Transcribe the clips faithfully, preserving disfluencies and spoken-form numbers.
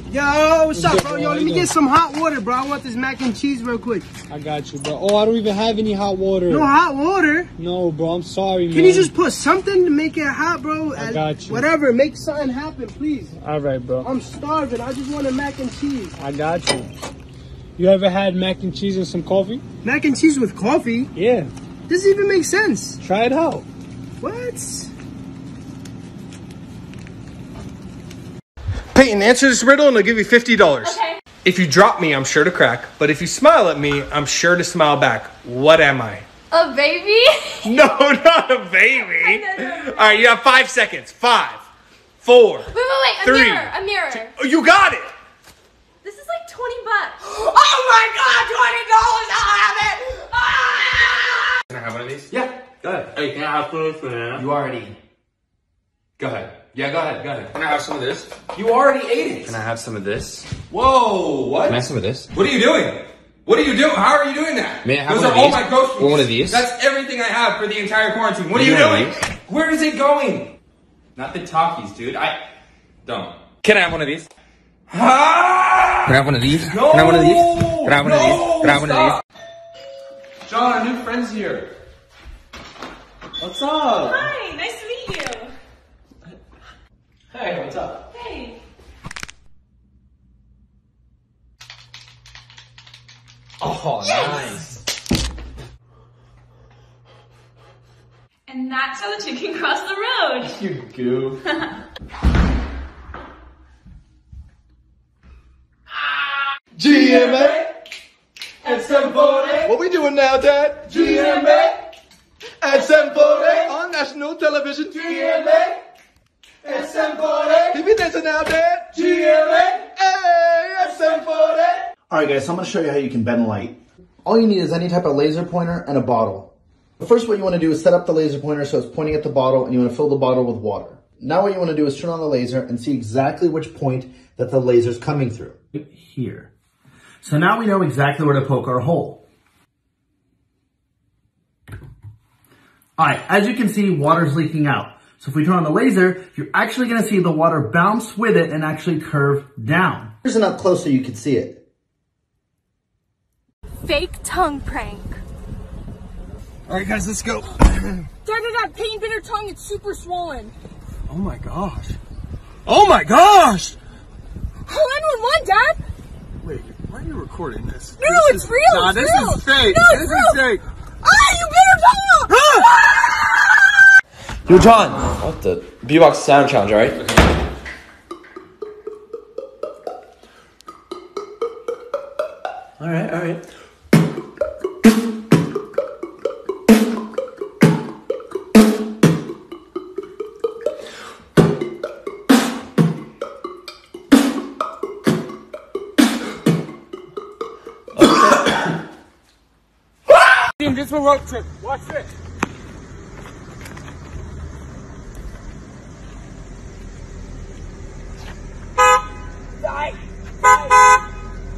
Yo, what's up, bro? Yo, let me get some hot water, bro. I want this mac and cheese real quick. I got you, bro. Oh, I don't even have any hot water. No hot water? No, bro. I'm sorry, man. Can you just put something to make it hot, bro? I got you. Whatever. Make something happen, please. All right, bro. I'm starving. I just want a mac and cheese. I got you. You ever had mac and cheese and some coffee? Mac and cheese with coffee? Yeah. Doesn't even make sense. Try it out. What? Peyton, answer this riddle and I'll give you fifty dollars. Okay. If you drop me, I'm sure to crack. But if you smile at me, I'm sure to smile back. What am I? A baby? No, not a baby. All right, you have five seconds. Five, four, Wait, wait, wait. A three, mirror. A mirror. two- oh, you got it. This is like twenty bucks. Oh my god, twenty dollars! I'll have it! Ah! Can I have one of these? Yeah, go ahead. Hey, can I have some of this, man? You already. Go ahead. Yeah, go ahead. Go ahead. Can I have some of this? You already ate it. Can I have some of this? Whoa, what? Can I have some of this? What are you doing? What are you doing? How are you doing that? May I have Those one are of all these? my groceries. Or one of these? That's everything I have for the entire quarantine. What are May you I have doing? these? Where is it going? Not the talkies, dude. I don't. Can I have one of these? Can I have one of these? No! Can I have one of these? Can I have one of these? Can I have one of Stop. these? John, our new friend's here. What's up? Hi, nice to meet you. Hey, what's up? Hey. Oh, Yes! nice. And that's how the chicken crossed the road. You goof. G M A at seven forty. What we doing now, Dad? G M A at seven forty on national television. G M A at seven forty. If you dancing now, Dad? G M A hey, at seven forty. Alright guys, so I'm going to show you how you can bend light. All you need is any type of laser pointer and a bottle. First, what you want to do is set up the laser pointer so it's pointing at the bottle, and you want to fill the bottle with water. Now what you want to do is turn on the laser and see exactly which point that the laser is coming through. Here. So now we know exactly where to poke our hole. Alright, as you can see, water's leaking out. So if we turn on the laser, you're actually going to see the water bounce with it and actually curve down. Here's an up close so you can see it. Fake tongue prank. Alright guys, let's go. Dad, Dad, Peyton bit her tongue. It's super swollen. Oh my gosh. Oh my gosh! Call nine one one, Dad. Wait, why are you recording this? No, this it's is, real. Nah, it's this real. is fake. No, it's this real. is fake. Ah, you bit her tongue off. Yo, John! What the? B-Box Sound Challenge, alright? Okay. Alright, alright. This will road trip. Watch this. Die. Die.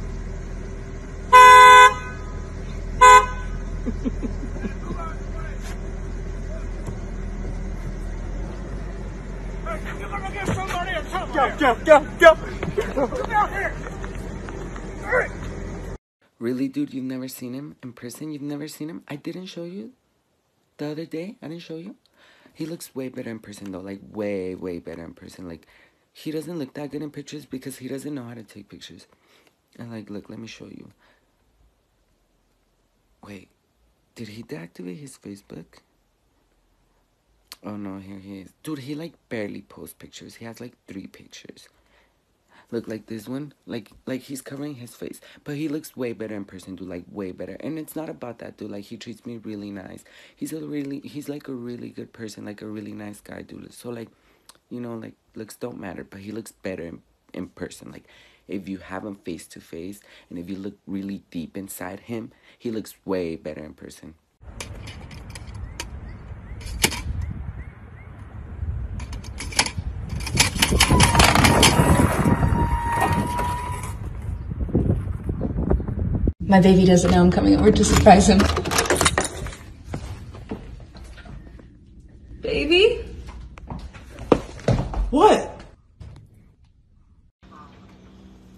Go, go, go, go. Come out here. Really, dude, you've never seen him in person? You've never seen him? I didn't show you the other day. I didn't show you. He looks way better in person, though. Like, way, way better in person. Like, he doesn't look that good in pictures because he doesn't know how to take pictures. And, like, look, let me show you. Wait. Did he deactivate his Facebook? Oh, no, here he is. Dude, he, like, barely posts pictures. He has, like, three pictures. Look, like this one, like, like he's covering his face. But he looks way better in person, dude, like, way better. And it's not about that, dude. Like, he treats me really nice. He's a really, he's, like, a really good person, like, a really nice guy, dude. So, like, you know, like, looks don't matter, but he looks better in, in person. Like, if you have him face to face, and if you look really deep inside him, he looks way better in person. My baby doesn't know I'm coming over to surprise him. Baby? What?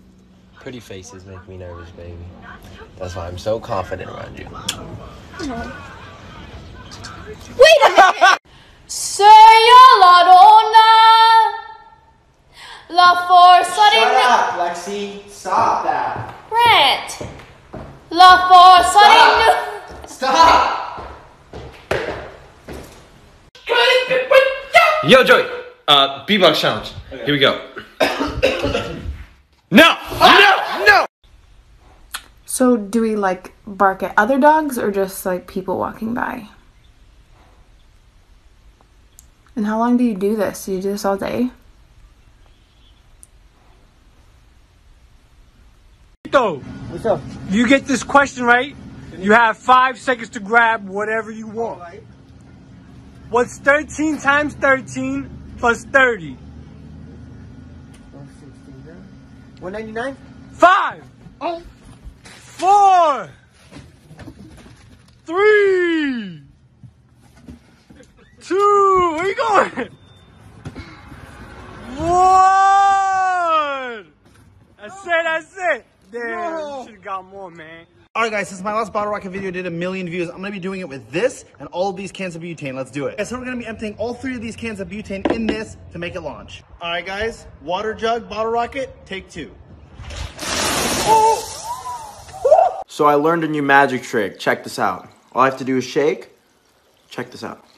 Pretty faces make me nervous, baby. That's why I'm so confident around you. Wait a minute! Seria la donna, la forza di... Shut up, Lexi. Stop that. Brent. La forza di... Stop! Yo, Joey. Uh, beatbox challenge. Okay. Here we go. No! No! No! So do we like bark at other dogs or just like people walking by? And how long do you do this? Do you do this all day? What's up? You get this question right, you have five seconds to grab whatever you want. Right. What's thirteen times thirteen plus thirty? one ninety-nine? Five! Oh. Four! Three! Two! Where you going? One! That's it, that's it! Damn, no. You should've got more, man. Alright guys, since my last Bottle Rocket video did a million views, I'm going to be doing it with this and all of these cans of butane. Let's do it. Okay, so we're going to be emptying all three of these cans of butane in this to make it launch. Alright guys, water jug, Bottle Rocket, take two. So I learned a new magic trick. Check this out. All I have to do is shake. Check this out.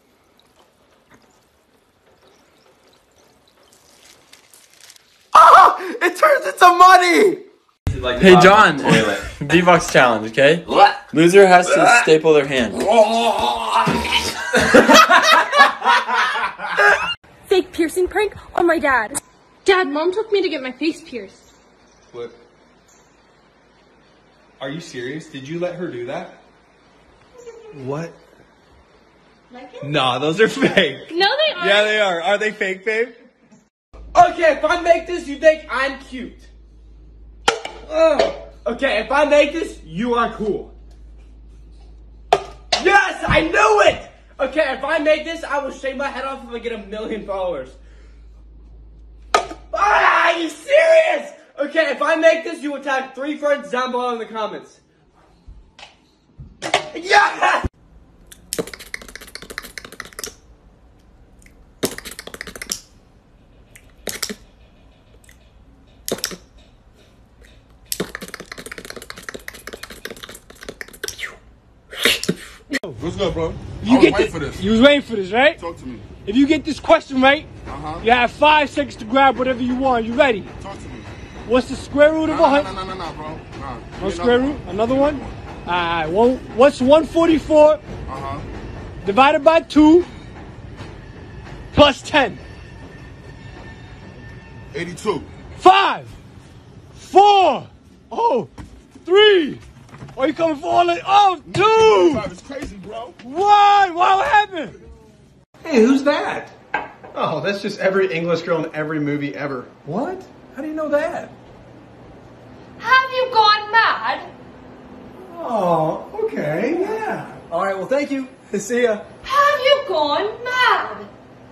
Ah! It turns into money! Like hey John, beatbox challenge, okay? Loser has to staple their hand. Fake piercing prank on my dad. Dad, Mom took me to get my face pierced. What? Are you serious? Did you let her do that? What? Like it? Nah, those are fake. No, they aren't. Yeah, they are. Are they fake, babe? Okay, if I make this, you think I'm cute. Ugh. Okay, if I make this, you are cool. Yes, I knew it! Okay, if I make this, I will shave my head off if I get a million followers. Ah, are you serious? Okay, if I make this, you will tag three friends down below in the comments. Yeah! What's good, bro? You I was get waiting the, for this. You was waiting for this, right? Talk to me. If you get this question right, uh-huh. you have five seconds to grab whatever you want. You ready? Talk to me. What's the square root of nah, a hundred? No, no, no, no, bro. Nah. No square root? Another one? Alright, well, what's one forty-four uh-huh. divided by two plus ten? eighty-two. Five, four, oh, three. Are you coming for all of it? Oh, dude! It's crazy, bro. Why? Why? What happened? Hey, who's that? Oh, that's just every English girl in every movie ever. What? How do you know that? Have you gone mad? Oh, okay, yeah. All right, well, thank you. See ya. Have you gone mad?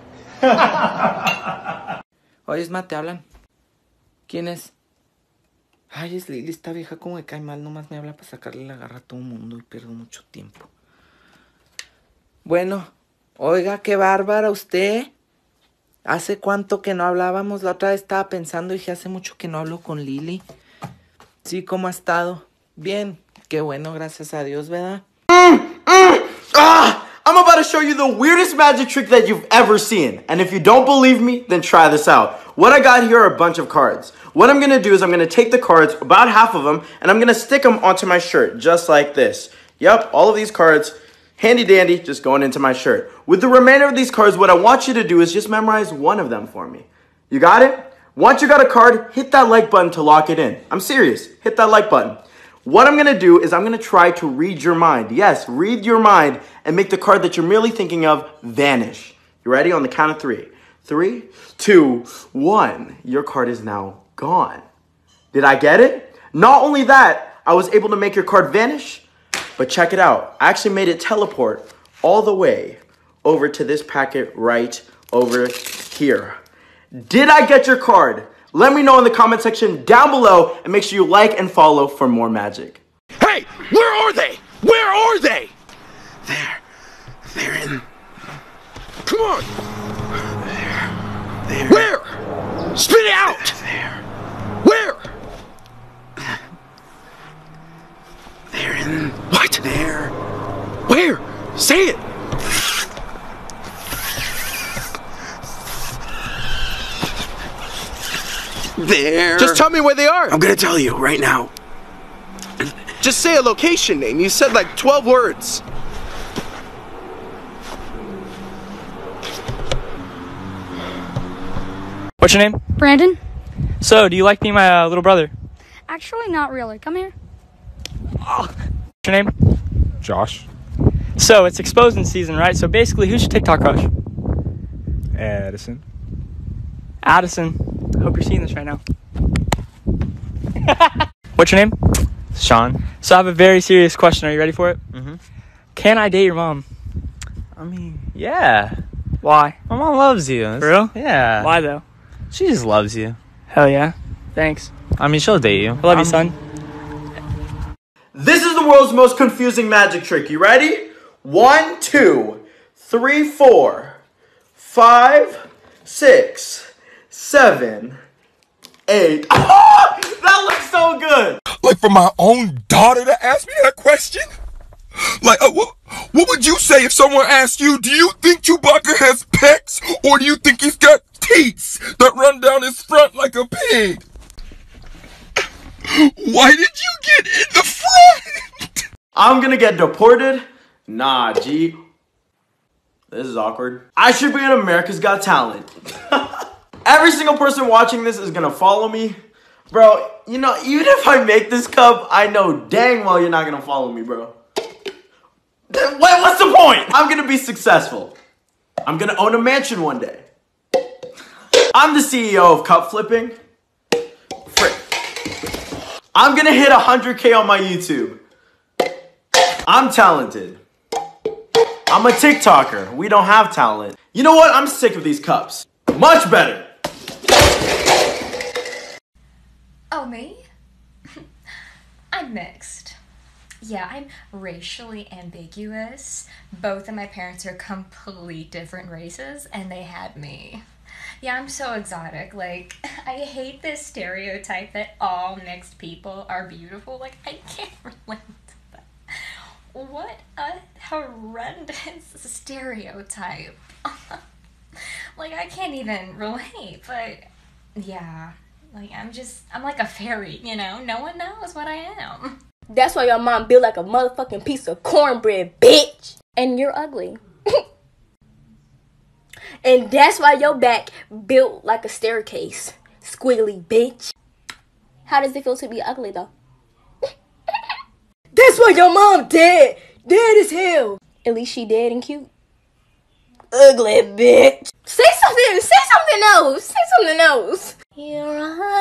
Oye, Isma, ¿te hablan? ¿Quién es? Ay, es Lili, esta vieja como me cae mal, nomás me habla para sacarle la garra a todo el mundo y pierdo mucho tiempo. Bueno, oiga, qué bárbara usted. ¿Hace cuánto que no hablábamos? La otra vez estaba pensando y dije, hace mucho que no hablo con Lili. Sí, ¿cómo ha estado? Bien, qué bueno, gracias a Dios, ¿verdad? Mm, mm, ah, I'm about to show you the weirdest magic trick that you've ever seen. And if you don't believe me, then try this out. What I got here are a bunch of cards. What I'm going to do is I'm going to take the cards, about half of them, and I'm going to stick them onto my shirt, just like this. Yep, all of these cards, handy dandy, just going into my shirt. With the remainder of these cards, what I want you to do is just memorize one of them for me. You got it? Once you got a card, hit that like button to lock it in. I'm serious. Hit that like button. What I'm going to do is I'm going to try to read your mind. Yes, read your mind and make the card that you're merely thinking of vanish. You ready? On the count of three. Three, two, one. Your card is now gone. Did I get it? Not only that, I was able to make your card vanish, but check it out. I actually made it teleport all the way over to this packet right over here. Did I get your card? Let me know in the comment section down below, and make sure you like and follow for more magic. Hey, where are they? Where are they? There. They're in. Come on. There. There. Where? Spit it out. There. Where? They're in. What? There. Where? Say it. There. Just tell me where they are. I'm gonna tell you right now. Just say a location name. You said like twelve words. What's your name? Brandon? So, do you like being my uh, little brother? Actually, not really. Come here. What's your name? Josh. So, it's exposing season, right? So, basically, who's your TikTok crush? Addison. Addison. Hope you're seeing this right now. What's your name? Sean. So, I have a very serious question. Are you ready for it? Mm-hmm. Can I date your mom? I mean, yeah. Why? My mom loves you. For real? Yeah. Why, though? She just loves you. Hell yeah. Thanks. I mean, she'll date you. I love you, son. This is the world's most confusing magic trick. You ready? One, two, three, four, five, six, seven, eight. Oh, that looks so good. Like for my own daughter to ask me that question? Like, uh, what, what would you say if someone asked you, do you think Chewbacca has pecs, or do you think he's got teeth that run down his front like a pig? Why did you get in the front? I'm gonna get deported? Nah, G. This is awkward. I should be in America's Got Talent. Every single person watching this is gonna follow me. Bro, you know, even if I make this cup, I know dang well you're not gonna follow me, bro. Wait, what's the point? I'm gonna be successful. I'm gonna own a mansion one day. I'm the C E O of cup flipping. Frick. I'm gonna hit one hundred K on my YouTube. I'm talented. I'm a TikToker. We don't have talent. You know what? I'm sick of these cups. Much better. Oh, me? I'm mixed. Yeah, I'm racially ambiguous. Both of my parents are complete different races, and they had me. Yeah, I'm so exotic. Like, I hate this stereotype that all mixed people are beautiful. Like, I can't relate to that. What a horrendous stereotype. Like, I can't even relate, but yeah. Like, I'm just, I'm like a fairy, you know? No one knows what I am. That's why your mom built like a motherfucking piece of cornbread, bitch. And you're ugly. And that's why your back built like a staircase, squiggly bitch. How does it feel to be ugly, though? That's why your mom dead. Dead as hell. At least she dead and cute. Ugly bitch. Say something. Say something else. Say something else. You're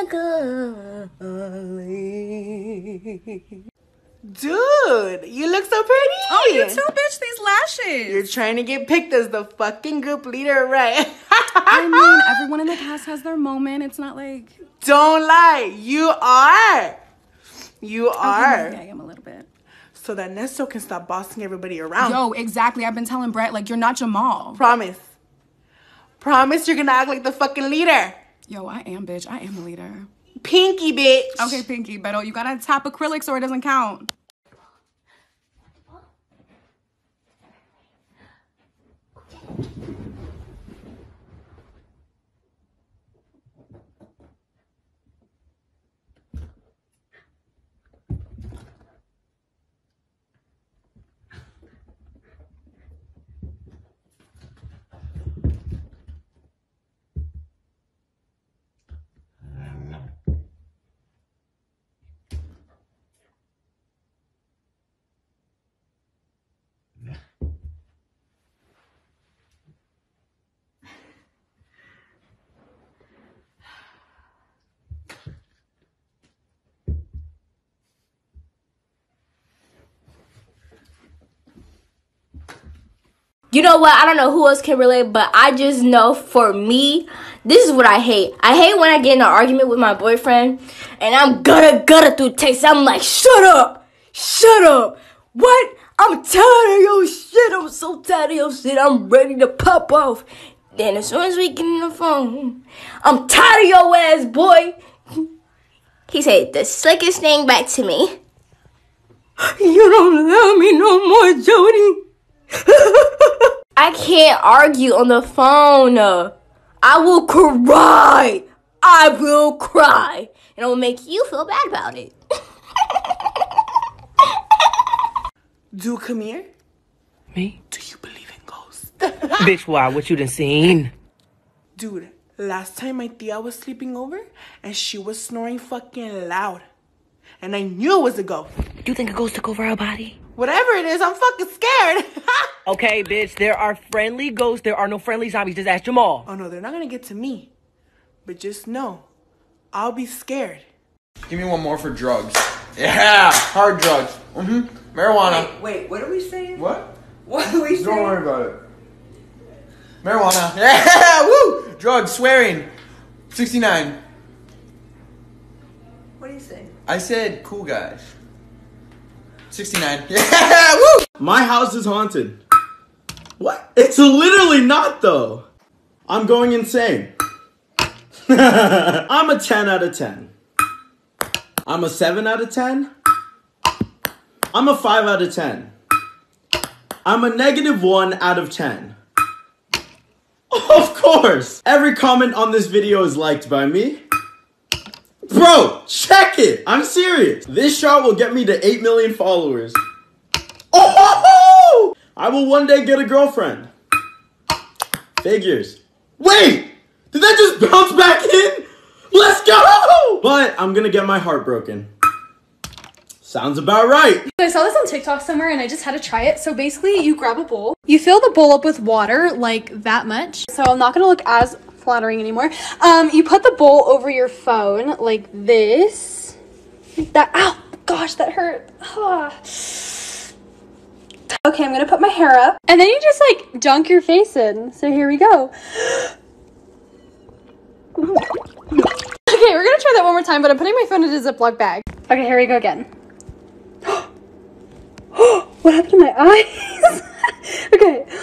ugly. Dude, you look so pretty. Oh, you too, bitch. These lashes. You're trying to get picked as the fucking group leader, right? I mean, everyone in the cast has their moment. It's not like... Don't lie. You are. You are. Okay, maybe I am a little bit. So that Nesto can stop bossing everybody around. Yo, exactly. I've been telling Brett, like, you're not Jamal. Promise. Promise you're gonna act like the fucking leader. Yo, I am, bitch. I am the leader. Pinky, bitch. Okay, Pinky, but oh, you gotta tap acrylic so it doesn't count. You know what? I don't know who else can relate, but I just know for me, this is what I hate. I hate when I get in an argument with my boyfriend and I'm gonna gutta through text. I'm like, shut up! Shut up! What? I'm tired of your shit. I'm so tired of your shit. I'm ready to pop off. Then as soon as we get on the phone, I'm tired of your ass, boy. He said the slickest thing back to me. You don't love me no more, Jody. I can't argue on the phone. I will cry. I will cry. And I will make you feel bad about it. Dude, come here. Me? Do you believe in ghosts? Bitch, why? What you done seen? Dude, last time my tia was sleeping over and she was snoring fucking loud. And I knew it was a ghost. You think a ghost took over our body? Whatever it is, I'm fucking scared. Okay, bitch, there are friendly ghosts. There are no friendly zombies. Just ask Jamal. Oh no, they're not gonna get to me. But just know, I'll be scared. Give me one more for drugs. Yeah, hard drugs. Mm-hmm. Marijuana. Wait, wait, what are we saying? What? What are we saying? Don't worry about it. Marijuana. Yeah, woo! Drugs, swearing. sixty-nine. What are you saying? I said cool guys. sixty-nine. Yeah, woo! My house is haunted. What? It's literally not though. I'm going insane. I'm a ten out of ten. I'm a seven out of ten. I'm a five out of ten. I'm a negative one out of ten. Of course! Every comment on this video is liked by me. Bro, check it! I'm serious. This shot will get me to eight million followers. Oh! I will one day get a girlfriend. Figures. Wait! Did that just bounce back in? Let's go! But I'm gonna get my heart broken. Sounds about right. I saw this on TikTok somewhere and I just had to try it. So basically you grab a bowl, you fill the bowl up with water like that much. So I'm not gonna look as flattering anymore. Um, you put the bowl over your phone like this. That, ow, gosh, that hurt. Ah. Okay, I'm gonna put my hair up. And then you just like dunk your face in. So here we go. Okay, we're gonna try that one more time, but I'm putting my phone in a Ziploc bag. Okay, here we go again. What happened to my eyes? Okay.